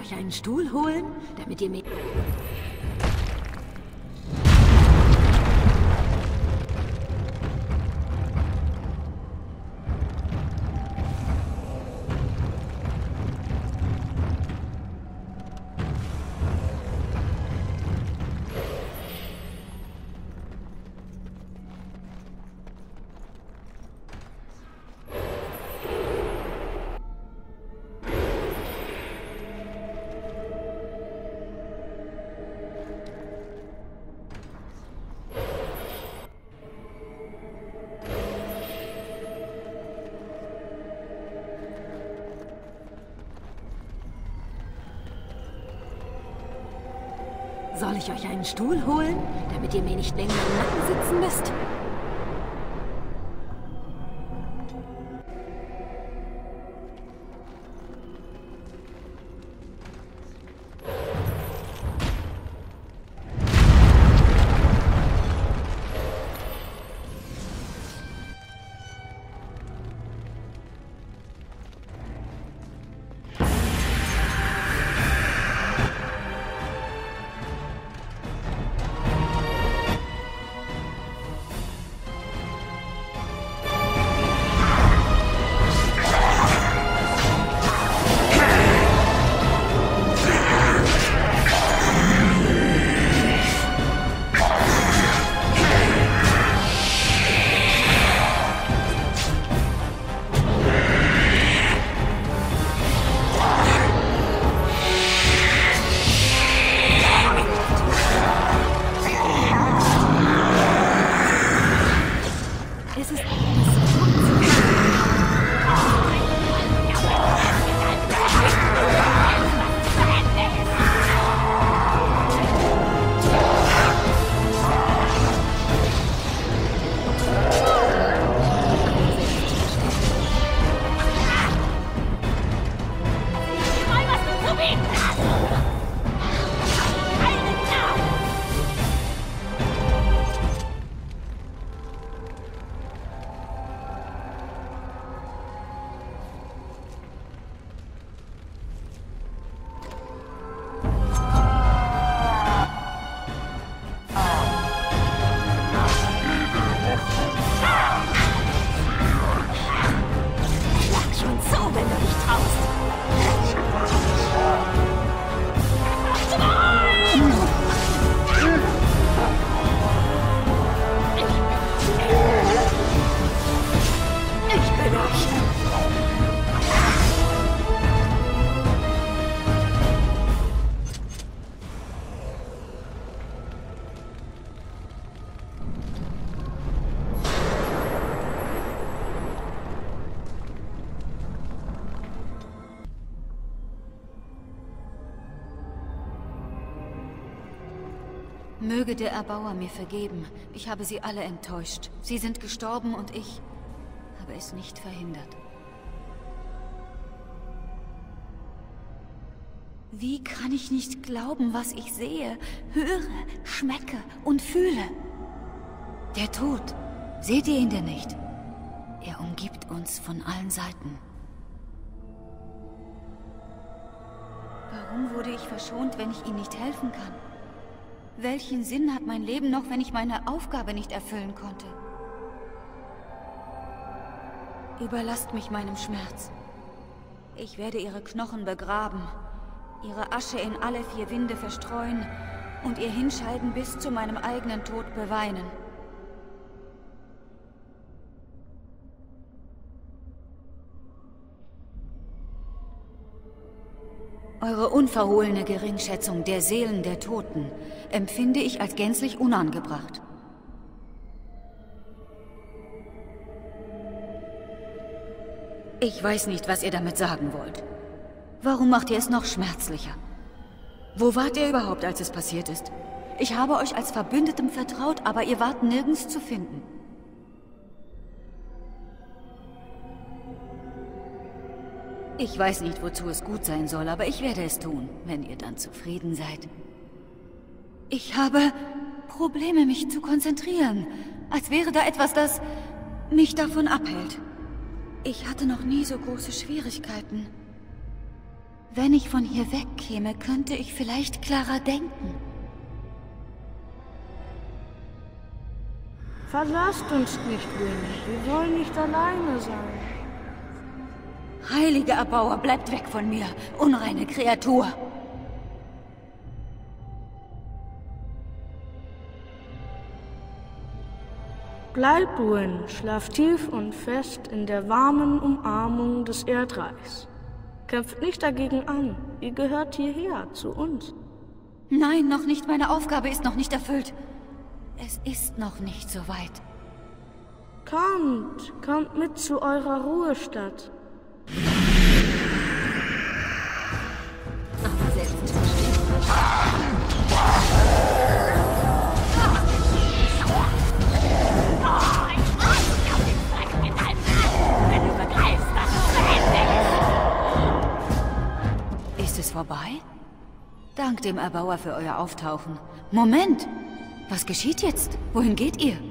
euch einen Stuhl holen, damit ihr mir... Soll ich euch einen Stuhl holen, damit ihr mir nicht länger im Nacken sitzen müsst? Möge der Erbauer mir vergeben. Ich habe sie alle enttäuscht. Sie sind gestorben und ich habe es nicht verhindert. Wie kann ich nicht glauben, was ich sehe, höre, schmecke und fühle? Der Tod. Seht ihr ihn denn nicht? Er umgibt uns von allen Seiten. Warum wurde ich verschont, wenn ich ihm nicht helfen kann? Welchen Sinn hat mein Leben noch, wenn ich meine Aufgabe nicht erfüllen konnte? Überlasst mich meinem Schmerz. Ich werde ihre Knochen begraben, ihre Asche in alle 4 Winde verstreuen und ihr Hinscheiden bis zu meinem eigenen Tod beweinen. Eure unverhohlene Geringschätzung der Seelen der Toten empfinde ich als gänzlich unangebracht. Ich weiß nicht, was ihr damit sagen wollt. Warum macht ihr es noch schmerzlicher? Wo wart ihr überhaupt, als es passiert ist? Ich habe euch als Verbündetem vertraut, aber ihr wart nirgends zu finden. Ich weiß nicht, wozu es gut sein soll, aber ich werde es tun, wenn ihr dann zufrieden seid. Ich habe Probleme, mich zu konzentrieren. Als wäre da etwas, das mich davon abhält. Ich hatte noch nie so große Schwierigkeiten. Wenn ich von hier wegkäme, könnte ich vielleicht klarer denken. Verlasst uns nicht, Wynne. Wir wollen nicht alleine sein. Heiliger Erbauer, bleibt weg von mir, unreine Kreatur! Bleib, Wynne, schlaf tief und fest in der warmen Umarmung des Erdreichs. Kämpft nicht dagegen an. Ihr gehört hierher, zu uns. Nein, noch nicht. Meine Aufgabe ist noch nicht erfüllt. Es ist noch nicht so weit. Kommt mit zu eurer Ruhestadt. Aber selbstverständlich. Wenn du begreifst, dass es zu Ende ist. Ist es vorbei? Dank dem Erbauer für euer Auftauchen. Moment! Was geschieht jetzt? Wohin geht ihr?